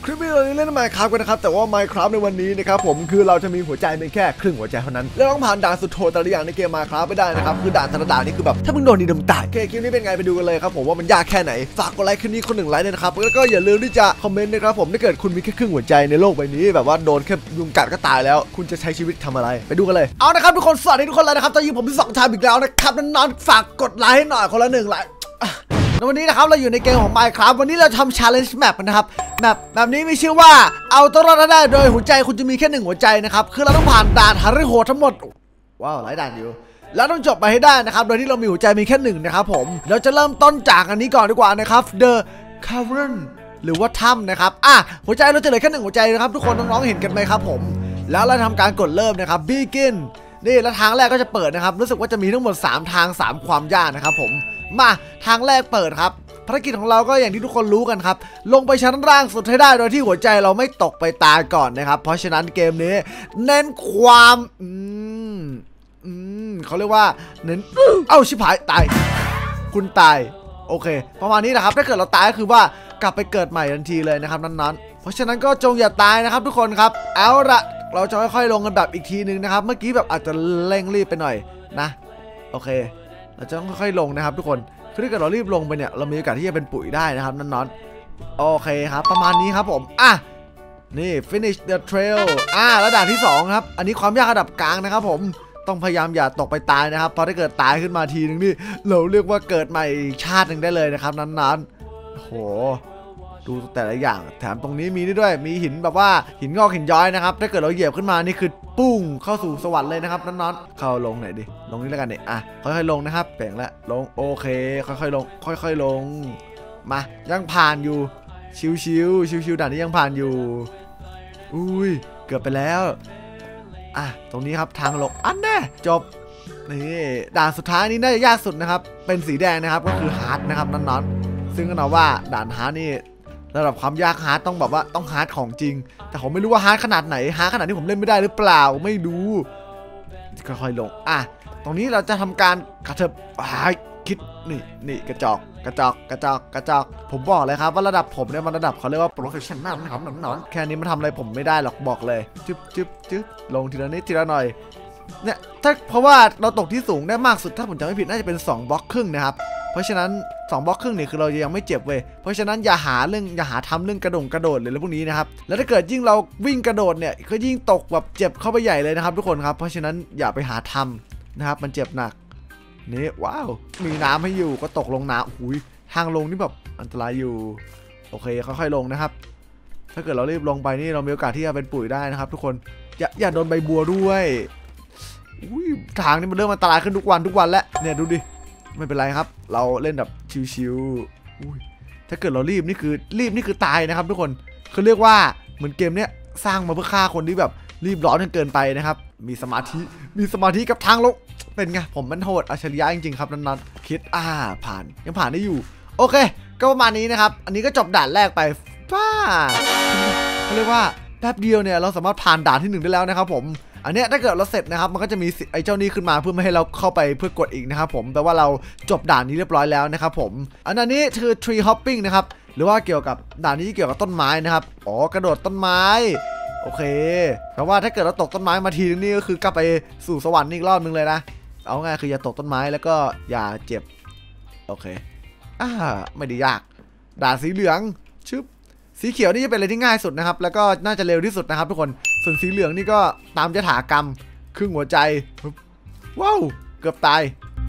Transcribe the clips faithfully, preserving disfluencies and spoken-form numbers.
คลิปนี้เราเล่น Minecraft กันนะครับแต่ว่า Minecraft ในวันนี้นะครับผมคือเราจะมีหัวใจเป็นแค่ครึ่งหัวใจเท่านั้นและต้องผ่านด่านสุดโหดแต่ละอย่างในเกม Minecraft ไม่ได้นะครับคือด่านแต่ละด่านนี่คือแบบถ้ามึงโดนนี่ดำตายโอเคคลิปนี้เป็นไงไปดูกันเลยครับผมว่ามันยากแค่ไหนฝากกดไลค์คลิปนี้คนหนึ่งไลค์ด้วยนะครับแล้วก็อย่าลืมที่จะคอมเมนต์นะครับผมถ้าเกิดคุณมีแค่ครึ่งหัวใจในโลกใบนี้แบบว่าโดนแค่ยุงกัดก็ตายแล้วคุณจะใช้ชีวิตทำอะไรไปดูกันเลยเอานะครับทุกคนสวัสดีทุกคนเลยนะครับตอนนี้ผมมีสองทางอีกแล้วนะครับนอนฝากกดไลค์ให้หน่อยคนละหนึ่งไลค์วันนี้นะครับเราอยู่ในเกมของ Minecraft วันนี้เราทำ Challenge Map นะครับแมปแบบนี้มีชื่อว่าเอาตัวรอดได้โดยหัวใจคุณจะมีแค่หนึ่งหัวใจนะครับคือเราต้องผ่านด่านฮาริโหดทั้งหมดว้าวหลายด่านอยู่แล้วต้องจบไปให้ได้นะครับโดยที่เรามีหัวใจมีแค่หนึ่งนะครับผมเราจะเริ่มต้นจากอันนี้ก่อนดีกว่านะครับ The Cavern หรือว่าถ้ำนะครับอ่ะหัวใจเราจะเหลือแค่หนึ่งหัวใจนะครับทุกคนน้องๆเห็นกันไหมครับผมแล้วเราทำการกดเริ่มนะครับ Begin นี่แล้วทางแรกก็จะเปิดนะครับรู้สึกว่าจะมีทั้งหมดสามทางสามความยากนะครับผมมาทางแรกเปิดครับภารกิจของเราก็อย่างที่ทุกคนรู้กันครับลงไปชั้นล่างสุดให้ได้โดยที่หัวใจเราไม่ตกไปตายก่อนนะครับเพราะฉะนั้นเกมนี้เน้นความอืมอืมเขาเรียกว่าเน้นเอ้าชิบหายตายคุณตายโอเคประมาณนี้นะครับถ้าเกิดเราตายก็คือว่ากลับไปเกิดใหม่ทันทีเลยนะครับนั้นๆเพราะฉะนั้นก็จงอย่าตายนะครับทุกคนครับเอาละเราจะค่อยๆลงกันแบบอีกทีนึงนะครับเมื่อกี้แบบอาจจะเร่งรีบไปหน่อยนะโอเคเราจะต้องค่อยๆลงนะครับทุกคนคือถ้าเกิดเรารีบลงไปเนี่ยเรามีโอกาสที่จะเป็นปุ๋ยได้นะครับนั่นนอนโอเคครับประมาณนี้ครับผมอ่ะนี่ finish the trail อ่ะแล้วด่านที่สองครับอันนี้ความยากระดับกลางนะครับผมต้องพยายามอย่าตกไปตายนะครับเพราะถ้าเกิดตายขึ้นมาทีนึงนี่เราเรียกว่าเกิดใหม่ชาติหนึ่งได้เลยนะครับนั้นๆโหดูแต่ละอย่างแถมตรงนี้มีนี่ด้วยมีหินแบบว่าหินงอกหินย้อยนะครับถ้าเกิดเราเหยียบขึ้นมานี่คือปุ้งเข้าสู่สวรรค์เลยนะครับนั้นๆเข้าลงไหนดิลงนี้แล้วกันเนี่ยอ่ะค่อยๆลงนะครับแปลงแล้วลงโอเคค่อยๆลงค่อยๆลงมายังผ่านอยู่ชิวๆชิวๆด่านนี้ยังผ่านอยู่อุ้ยเกือบไปแล้วอ่ะตรงนี้ครับทางลงอันแน่จบนี่ด่านสุดท้ายนี้น่าจะยากสุดนะครับเป็นสีแดงนะครับก็คือฮาร์ดนะครับนั้นๆซึ่งก็นับว่าด่านฮาร์ดนี่ระดับความยากฮาร์ดต้องแบบว่าต้องฮาร์ดของจริงแต่ผมไม่รู้ว่าฮาร์ดขนาดไหนฮาร์ดขนาดที่ผมเล่นไม่ได้หรือเปล่าไม่รู้ค่อยๆลงอ่ะตรงนี้เราจะทำการกระเถิบคิดนี่นี่กระจอกกระจอกกระจอกกระจอกผมบอกเลยครับว่าระดับผมเนี่ยมันระดับเขาเรียกว่าโปรเฟชชั่นแนลนะครับนอนแค่นี้มันทำอะไรผมไม่ได้หรอกบอกเลยจึ๊บจึ๊บจึ๊บลงทีละนิดทีละหน่อยเนี่ยถ้าเพราะว่าเราตกที่สูงได้มากสุดถ้าผมจำไม่ผิดน่าจะเป็นสองบล็อกครึ่งนะครับเพราะฉะนั้นสองบล็อกครึ่งนี่คือเรายังไม่เจ็บเว้ยเพราะฉะนั้นอย่าหาเรื่องอย่าหาทำเรื่องกระโดดกระโดดเลยแล้วพวกนี้นะครับแล้วถ้าเกิดยิ่งเราวิ่งกระโดดเนี่ยก็ยิ่งตกแบบเจ็บเข้าไปใหญ่เลยนะครับทุกคนครับเพราะฉะนั้นอย่าไปหาทำนะครับมันเจ็บหนักนี่ว้าวมีน้ำให้อยู่ก็ตกลงน้ำหุยทางลงนี่แบบอันตรายอยู่โอเคค่อยๆลงนะครับถ้าเกิดเรารีบลงไปนี่เรามีโอกาสที่จะเป็นปุ๋ยได้นะครับทุกคนอย่าอย่าโดนใบบัวด้วยอุ้ยทางนี้มันเริ่มอันตรายขึ้นทุกวันทุกวันแล้วเนี่ยดูดิไม่เป็นไรครับเราเล่นแบบชิวๆอุ้ยถ้าเกิดเรารีบนี่คือรีบนี่คือตายนะครับทุกคนคือเรียกว่าเหมือนเกมเนี้ยสร้างมาเพื่อฆ่าคนที่แบบรีบร้อนจนเกินไปนะครับมีสมาธิมีสมาธิกับทางลงเป็นไงผมมันโหดอัจฉริยะจริงๆครับนั้นๆคิดอ่าผ่านยังผ่านได้อยู่โอเคก็ประมาณนี้นะครับอันนี้ก็จบด่านแรกไปป้าเขาเรียกว่าแป๊บเดียวเนี่ยเราสามารถผ่านด่านที่หนึ่งได้แล้วนะครับผมอันเนี้ยถ้าเกิดเราเสร็จนะครับมันก็จะมีไอ้เจ้านี้ขึ้นมาเพื่อไม่ให้เราเข้าไปเพื่อกดอีกนะครับผมแปลว่าเราจบด่านนี้เรียบร้อยแล้วนะครับผมอันนี้คือ tree hopping นะครับหรือว่าเกี่ยวกับด่านนี้เกี่ยวกับต้นไม้นะครับอ๋อกระโดดต้นไม้โอเคแปลว่าถ้าเกิดเราตกต้นไม้มาทีนึงนี่ก็คือกลับไปสู่สวรรค์อีกรอบนึงเลยนะเอาง่ายคืออย่าตกต้นไม้แล้วก็อย่าเจ็บโอเคอ่าไม่ได้ยากด่านสีเหลืองชึบสีเขียวนี่จะเป็นอะไรที่ง่ายสุดนะครับแล้วก็น่าจะเร็วที่สุดนะครับทุกคนส่วนสีเหลืองนี่ก็ตามยถากรรมครึ่งหัวใจว้าวเกือบตาย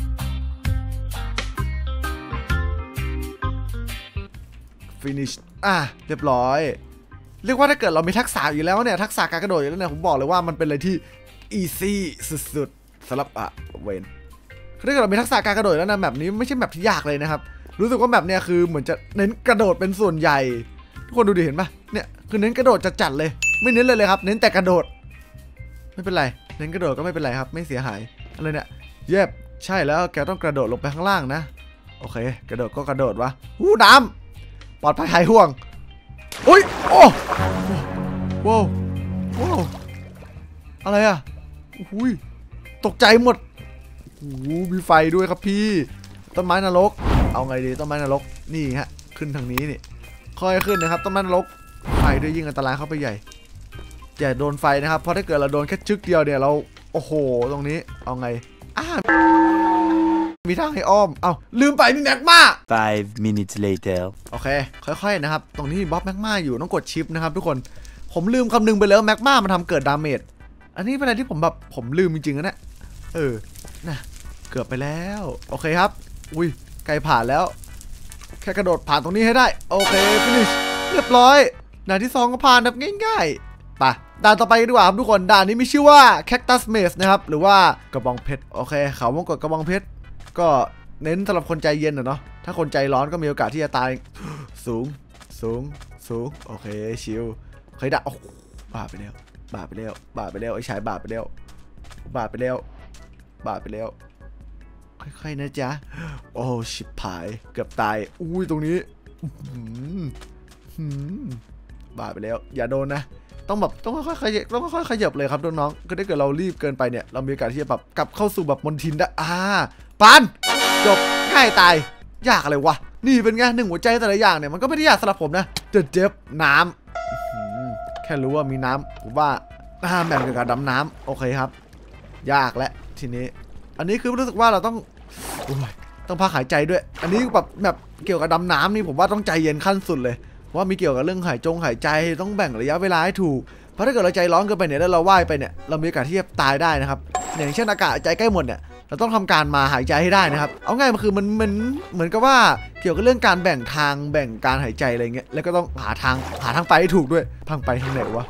ฟินิชอ่ะเรียบร้อยเรียกว่าถ้าเกิดเรามีทักษะอยู่แล้วเนี่ยทักษะการกระโดดอยู่แล้วเนี่ยผมบอกเลยว่ามันเป็นอะไรที่อีซี่สุดๆสำหรับอ่ะเวนถ้าเกิดเรามีทักษะการกระโดดแล้วนะแบบนี้ไม่ใช่แบบที่ยากเลยนะครับรู้สึกว่าแบบเนี้ยคือเหมือนจะเน้นกระโดดเป็นส่วนใหญ่ทุกคนดูดิเห็นปะเนี่ยคือเน้นกระโดดจัดๆเลยไม่เน้นเลยเลยครับเน้นแต่กระโดดไม่เป็นไรเน้นกระโดดก็ไม่เป็นไรครับไม่เสียหายอะไรเนี่ยเย็บใช่แล้วแกต้องกระโดดลงไปข้างล่างนะโอเคกระโดดก็กระโดดวะหูน้ำปลอดภัยหายห่วงอุ้ยโอ้ว้าวว้าวอะไรอ่ะอุ้ยตกใจหมดโอ้โหมีไฟด้วยครับพี่ต้นไม้นรกเอาไงดีต้นไม้นรกนี่ฮะขึ้นทางนี้นี่ค่อยขึ้นนะครับต้นไม้นรกไฟไฟด้วยยิ่งอันตรายเข้าไปใหญ่อย่าโดนไฟนะครับเพราะถ้าเกิดเราโดนแค่จึ๊กเดียวเนี่ยเราโอ้โหตรงนี้เอาไงอ่ามีทางให้อ้อมเอ้าลืมไปมีแม็กมา five minutes later โอเคค่อยๆนะครับตรงนี้มีบล็อกแม็กมาอยู่ต้องกดชิปนะครับทุกคนผมลืมคำนึงไปแล้วแม็กมามันทำเกิดดาเมจอันนี้เป็นอะไรที่ผมแบบผมลืมจริงๆนะเนี่ยเออนะเกือบไปแล้วโอเคครับอุ้ยไกลผ่านแล้วแค่กระโดดผ่านตรงนี้ให้ได้โอเคฟินิชเรียบร้อยด่านที่สองก็ผ่านแบบง่ายๆไปด่านต่อไปดีกว่าครับทุกคนด่านนี้มีชื่อว่า Cactus Maze นะครับหรือว่ากระบองเพชรโอเคเขาวงกดกระบองเพชรก็เน้นสำหรับคนใจเย็นอะเนาะถ้าคนใจร้อนก็มีโอกาสที่จะตายสูงสูงสูงโอเคชิลเคยด่าโอ้บาไปแล้วบาไปแล้วบาไปแล้วไอ้ชายบาไปแล้วบาไปแล้วบาไปแล้วค่อยๆนะจ๊ะโอ้ชิบหายเกือบตายอุ้ยตรงนี้บาไปแล้วอย่าโดนนะต้องแบบต้องค่อยๆขยับต้องค่อยๆขยับเลยครับน้องๆก็ถ้าเกิดเรารีบเกินไปเนี่ยเรามีโอกาสที่จะแบบกลับเข้าสู่แบบมนทินได้อ่าปันจบง่ายตายยากอะไรวะนี่เป็นไงหนึ่งหัวใจแต่ละอย่างเนี่ยมันก็ไม่ได้ยากสำหรับผมนะเจ็บเจ็บน้ำแค่รู้ว่ามีน้ำผมว่าห้ามแบ่งเกี่ยวกับดำน้ำโอเคครับยากและทีนี้อันนี้คือรู้สึกว่าเราต้องต้องพักหายใจด้วยอันนี้แบบแบบเกี่ยวกับดำน้ำนี่ผมว่าต้องใจเย็นขั้นสุดเลยว่ามีเกี่ยวกับเรื่องหายจงหายใจต้องแบ่งระยะเวลาให้ถูกเพราะถ้าเกิดเราใจร้อนเกินไปเนี่ยแล้วเราว่ายไปเนี่ยเรามีโอกาสที่จะตายได้นะครับอย่างเช่นอากาศใจใกล้หมดเนี่ยเราต้องทำการมาหายใจให้ได้นะครับเอาง่ายมันคือมันมันเหมือนกับว่าเกี่ยวกับเรื่องการแบ่งทางแบ่งการหายใจอะไรเงี้ยแล้วก็ต้องหาทางหาทางไปให้ถูกด้วยทางไปทางไหนวะ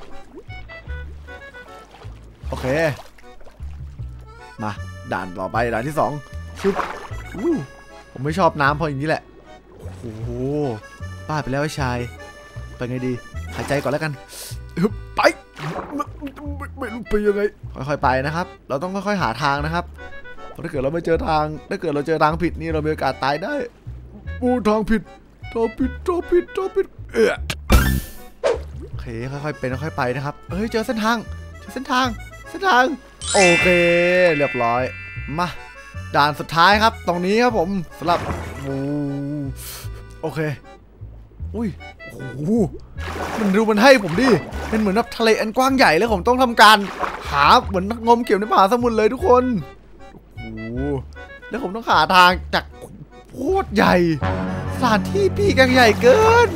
โอเคมาด่านต่อไปด่านที่สองชุบผมไม่ชอบน้ำเพราะอย่างนี้แหละโอ้โหบ้าไปแล้วไอ้ชายไปไงดีหายใจก่อนแล้วกันไปไม่รู้ไปยังไงค่อยๆไปนะครับเราต้องค่อยๆหาทางนะครับเพราะถ้าเกิดเราไม่เจอทางถ้าเกิดเราเจอทางผิดนี่เรามีโอกาสตายได้ปูทางผิดทางผิดทางผิดทางผิดเออโอเคค่อยๆเป็นค่อยๆไปนะครับเฮ้ยเจอเส้นทางเจอเส้นทางเส้นทางโอเคเรียบร้อยมาด่านสุดท้ายครับตรงนี้ครับผมสำหรับโอเคอุ้ยโอ้โหมันดูมันให้ผมดิเป็นเหมือนแบบทะเลอันกว้างใหญ่แล้วผมต้องทำการหาเหมือนงมเกี่ยวในมหาสมุทรเลยทุกคนโอ้โหแล้วผมต้องหาทางจากโคตรใหญ่สถานที่พี่แกใหญ่เกิน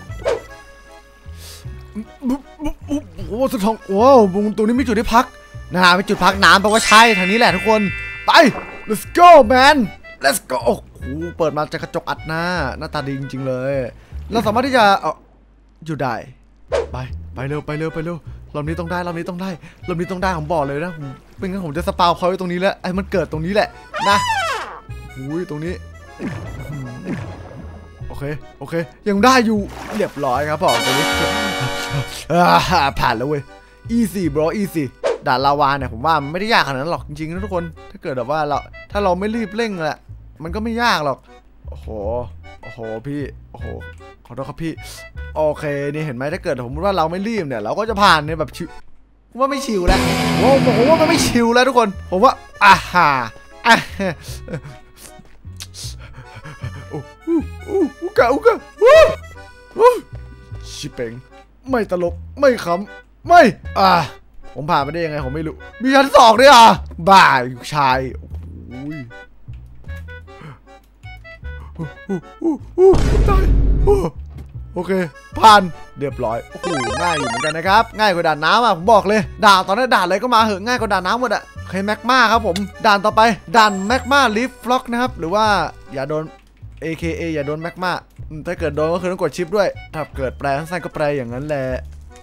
โอ้โหสุดท้องว้าวตรงนี้มีจุดที่พักนะฮะเป็นจุดพักน้ำแปลว่าใช่ทางนี้แหละทุกคนไป let's go man let's go โอ้โหเปิดมาจะกระจกอัดหน้าหน้าตาดีจริงๆเลยเราสามารถที่จะเอาอยู่ได้ไปไปเร็วไปเร็วไปเร็วรอบนี้ต้องได้รอบนี้ต้องได้รอบนี้ต้องได้ผมบอกเลยนะผมไม่งั้นผมจะสปาวเขาไว้ตรงนี้แล้วไอ้มันเกิดตรงนี้แหละนะอุ้ยตรงนี้โอเคโอเคยังได้อยู่เรียบร้อยครับผมตรงนี้ผ่านแล้วเว้ย easy bro easy ด่านลาวาเนี่ยผมว่ามันไม่ได้ยากขนาดนั้นหรอกจริงๆนะทุกคนถ้าเกิดแบบว่าเราถ้าเราไม่รีบเร่งแหละมันก็ไม่ยากหรอกโอ้โหโอ้โหพี่โอ้โหขอโทษครับพี่โอเคนี่เห็นไหมถ้าเกิดผมว่าเราไม่รีบเนี่ยเราก็จะผ่านในแบบชิวผมว่าไม่ชิวแล้วผมผมว่ามันไม่ชิวแล้วทุกคนผมว่าอ่าฮ่าอ่าโอ้โหอุกะอุกะชิเป่งไม่ตลกไม่ขำไม่อ่าผมผ่านไปได้ยังไงผมไม่รู้มีชั้นสองด้วยอ่ะบ้าชายโอ้ยตายโอเคผ่านเรียบร้อยโอ้โหง่ายอยู่เหมือนกันนะครับง่ายกว่าด่านน้ำอ่ะผมบอกเลยด่านตอนนี้ด่านอะไรก็มาเหอะง่ายกว่าด่านน้ำหมดอ่ะโอเคแม็กมาครับผมด่านต่อไปด่านแม็กมาลิฟฟล็อกนะครับหรือว่าอย่าโดน เอ เค เอ อย่าโดนแม็กมาถ้าเกิดโดนก็คือต้องกดชิปด้วยถ้าเกิดแปลสั้นก็แปลอย่างนั้นแหละ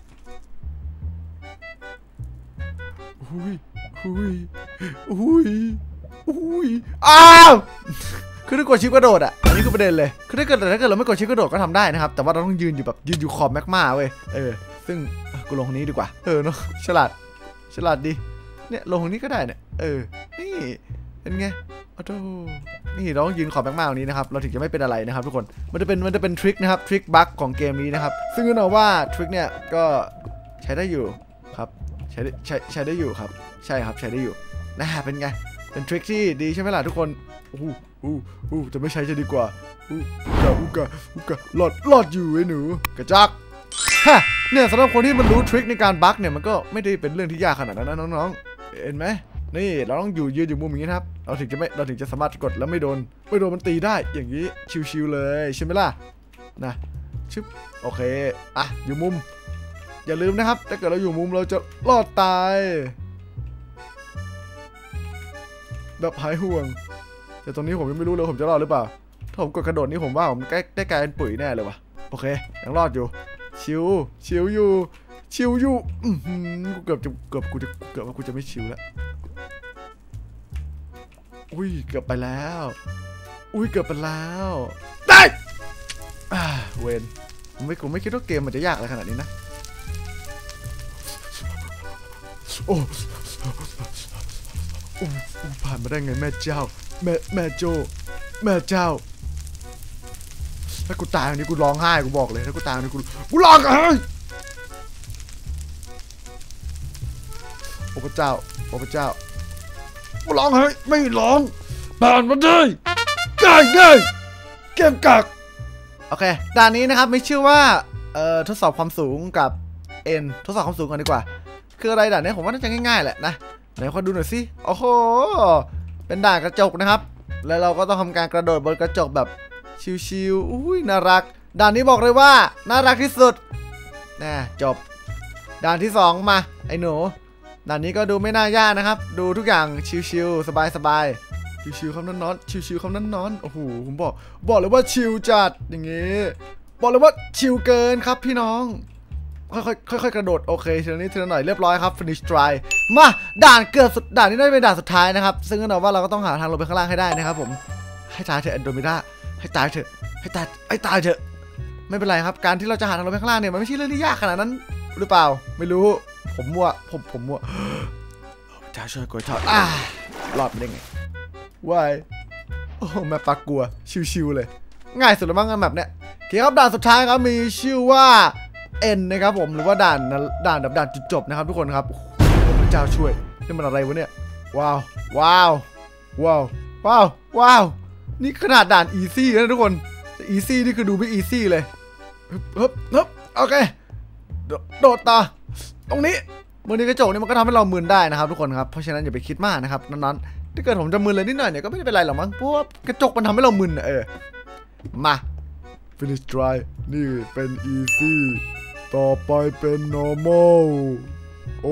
อุ้ยอุ้ยอุ้ยอุ้ยอ้าวคือถ้ากดชิปกระโดดอ่ะอันนี้คือประเด็นเลยคือถ้าเกิดแต่ถ้าเกิดเราไม่กดชิปกระโดดก็ทำได้นะครับแต่ว่าเราต้องยืนอยู่แบบยืนอยู่ขอบแม็กมาเว้ยเออซึ่งกูลงตรงนี้ดีกว่าเออเนาะฉลาดฉลาดดีเนี่ยลงตรงนี้ก็ได้เนี่ยเออนี่เป็นไงโอ้โหนี่เราต้องยืนขอบแม็กมาตรงนี้นะครับเราถึงจะไม่เป็นอะไรนะครับทุกคนมันจะเป็นมันจะเป็นทริคนะครับทริคบั๊กของเกมนี้นะครับซึ่งก็เอาว่าทริคเนี่ยก็ใช้ได้อยู่ครับใช้ใช้ใช้ได้อยู่ครับใช่ครับใช้ได้อยู่นะฮะเป็นไงเป็นทริคที่ดีใช่ไหมล่ะทุกคนอู้อู้อู้จะไม่ใช้จะดีกว่าอู้กะอู้กะอู้กะหลอดหลอดอยู่ไอ้หนูกระจักฮะเนี่ยสำหรับคนที่มันรู้ทริคในการบั๊กเนี่ยมันก็ไม่ได้เป็นเรื่องที่ยากขนาดนั้นนะน้องๆเห็นไหมนี่เราต้องอยู่ยืนอยู่มุมอย่างนี้ครับเราถึงจะไม่เราถึงจะสามารถกดแล้วไม่โดนไม่โดนมันตีได้อย่างนี้ชิวๆเลยใช่ไหมล่ะนะชึบโอเคอ่ะอยู่มุมอย่าลืมนะครับถ้าเกิดเราอยู่มุมเราจะรอดตายแบบหายห่วงแต่ตรงนี้ผมยังไม่รู้เลยผมจะรอดหรือเปล่าถ้าผมกดกระโดดนี่ผมว่าผมใกล้ได้กลายเป็นปุ๋ยแน่เลยวะโอเคยังรอดอยู่ชิวชิวอยู่ชิวอยู่อือหือกูเกือบจะเกือบกูจะเกือบว่ากูจะไม่ชิวแล้วอุ้ยเกือบไปแล้วอุ้ยเกือบไปแล้วได้อ่าเวนผมไม่ผมไม่คิดว่าเกมมันจะยากอะไรขนาดนี้นะโอ้โอ้ผ่านมาได้ไงแม่เจ้าแม่แม่โจแม่เจ้าถ้ากูตายวันนี้กูร้องไห้กูบอกเลยถ้ากูตายวันนี้กูกูร้องไห้โอ้พระเจ้าโอ้พระเจ้ากูร้องไห้ไม่ร้องผ่านมาได้ง่ายง่ายเกมกักโอเคด่านนี้นะครับไม่ชื่อว่าเอ่อทดสอบความสูงกับเอ็นทดสอบความสูงก่อนดีกว่าคืออะไรด่านนี้ผมว่าน่าจะง่ายๆแหละนะไหนขอดูหน่อยสิโอ้โหเป็นด่านกระจกนะครับแล้วเราก็ต้องทำการกระโดดบนกระจกแบบชิวๆอุ้ยน่ารักด่านนี้บอกเลยว่าน่ารักที่สุดนะจบด่านที่สองมาไอ้หนูด่านนี้ก็ดูไม่น่ายากนะครับดูทุกอย่างชิวๆสบายๆชิวๆคำนั้นนอนชิวๆคำนั้นนอนโอ้โหผมบอกบอกเลยว่าชิวจัดอย่างงี้บอกเลยว่าชิวเกินครับพี่น้องค่อยๆค่อยๆกระโดดโอเคทีละนิดทีละหน่อยเรียบร้อยครับ finish try มาด่านเกือบสุดด่านนี้น่าจะเป็นด่านสุดท้ายนะครับซึ่งแน่นอนว่าเราก็ต้องหาทางลงไปข้างล่างให้ได้นะครับผมให้ตายเถอะแอนโดมิดาให้ตายเถอะให้ตายให้ตายเถอะไม่เป็นไรครับการที่เราจะหาทางลงไปข้างล่างเนี่ยมันไม่ใช่เรื่องที่ยากขนาดนั้นหรือเปล่าไม่รู้ผมมั่วผมผมมั่วจะช่วยกดช็อตอ่ารอดไปได้ไงวายโอ้แม่ปากกลัวชิวๆเลยง่ายสุดแล้วมั้งกันแบบเนี้ยโอเคครับด่านสุดท้ายครับมีชื่อว่าเอ็นนะครับผมหรือว่าด่านด่านแบบด่านจุดจบนะครับทุกคนครับพระเจ้าช่วยนี่มันอะไรวะเนี่ยว้าวว้าวว้าวว้าวว้าวนี่ขนาดด่านอีซี่นะทุกคนอีซี่นี่คือดูไม่อีซี่เลยฮึบฮึบฮึบโอเคโดดต่อตรงนี้มือนี้กระจกนี่มันก็ทำให้เรามึนได้นะครับทุกคนครับเพราะฉะนั้นอย่าไปคิดมากนะครับนั้นๆถ้าเกิดผมจะมึนเลยนิดหน่อยเนี่ยก็ไม่เป็นไรหรอกมั้งเพราะว่ากระจกมันทำให้เรามึนเออมา finish try นี่เป็น easy ต่อไปเป็น normal โอ้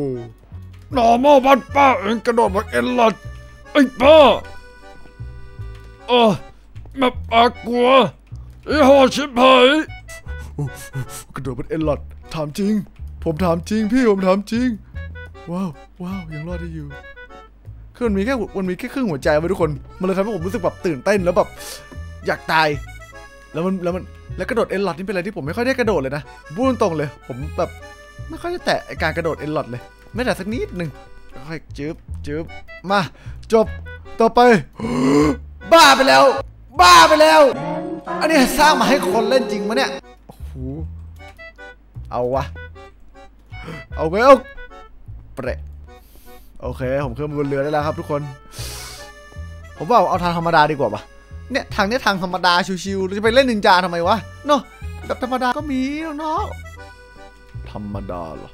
normal บ้านป้าเองกระโดดมาเอ็นหลอดไอ้ป้าเออแม่ปากกลัวไอ้ห่อชิบหายกระโดดมาเอ็นหลอดถามจริงผมถามจริงพี่ผมถามจริงว้าวว้าวยังรอดได้อยู่คือมันมีแค่มันมีแค่ครึ่งหัวใจไว้ทุกคนมันเลยทำให้ผมรู้สึกแบบตื่นเต้นแล้วแบบอยากตายแล้วมันแล้วมันแล้วกระโดดเอ็นหลอดนี่เป็นอะไรที่ผมไม่ค่อยได้กระโดดเลยนะพูดตรงเลยผมแบบไม่ค่อยได้แตะการกระโดดเอ็นหลอดเลยไม่แต่สักนิดหนึ่งค่อยจืบจืบมาจบต่อไปบ้าไปแล้วบ้าไปแล้วอันนี้สร้างมาให้คนเล่นจริงมะเนี่ยโอ้โหเอาวะเอาไปเอาเประโอเคผมขึ้นบนเรือได้แล้วครับทุกคนผมว่าเอาทางธรรมดาดีกว่าปะเนี่ยทางเนี้ยทางธรรมดาชิวๆเราจะไปเล่นนินจาทำไมวะเนาะแบบธรรมดาก็มีเนาะธรรมดาเหรอ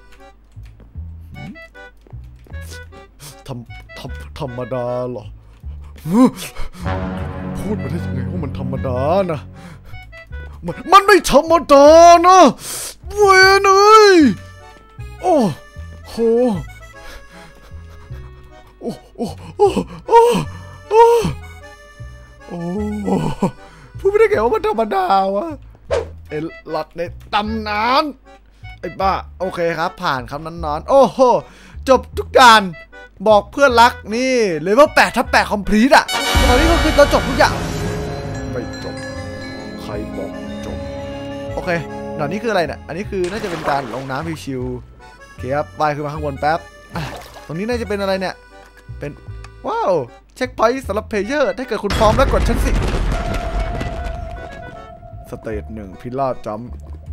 ธรรมธรรมธรรมดาเหรอพูดมาได้ยังไงว่ามันธรรมดานะมันมันไม่ธรรมดานะเว้ยเนยโอ้โหโอ้โอ้โอ้โอ้โอ้โอ้พูดไม่ได้ไงว่ามันธรรมดาวะเอ็นหลอดในตำนานไอ้บ้าโอเคครับผ่านคำนั้นนอนโอ้โหจบทุกการบอกเพื่อนรักนี่เลยว่าแปดทับแปดคอมพลีทอะตอนนี้ก็คือเราจบทุกอย่างไม่จบใครบอกจบโอเคหน่อยนี้คืออะไรเนี่ยอันนี้คือน่าจะเป็นการลงน้ำชิวๆโอเคครับว่ายขึ้นมาข้างบนแป๊บตรงนี้น่าจะเป็นอะไรเนี่ยเป็นว้าวเช็คพอยต์สำหรับเพลเยอร์ถ้าเกิดคุณพร้อมแล้วกดชั้นสิสเตจหนึ่งพิล่าจัม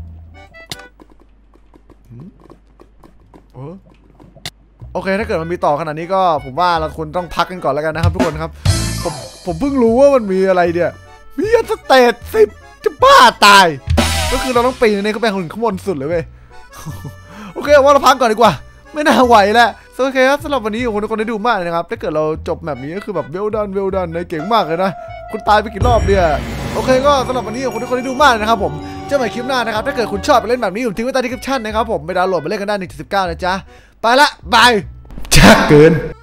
โอเคถ้าเกิดมันมีต่อขนาดนี้ก็ผมว่าเราควรต้องพักกันก่อนแล้วกันนะครับทุกคนครับผมผมเพิ่งรู้ว่ามันมีอะไรเนี่ยมีสเตจสิบจะบ้าตายก็คือเราต้องปีนในกระแพงคนข้างบนสุดเลยเว้ยโอเคว่าเราพักก่อนดีกว่าไม่น่าไหวแล้วโอเคครับสำหรับวันนี้คนทุกคนได้ดูมากเลยนะครับถ้าเกิดเราจบแบบนี้ก็คือแบบเวลดันเวลดันในเก่งมากเลยนะคุณตายไปกี่รอบเนี่ยโอเคก็สำหรับวันนี้คนทุกคนได้ดูมากนะครับผมเจอกันใหม่คลิปหน้านะครับถ้าเกิดคุณชอบไปเล่นแบบนี้ผมทิ้งไว้ใต้ดีสคริปชั่นนะครับผมไปดาวน์โหลดมาเล่นกันได้หนึ่งจุดสิบเก้านะจ๊ะไปละบายจ้าเกิน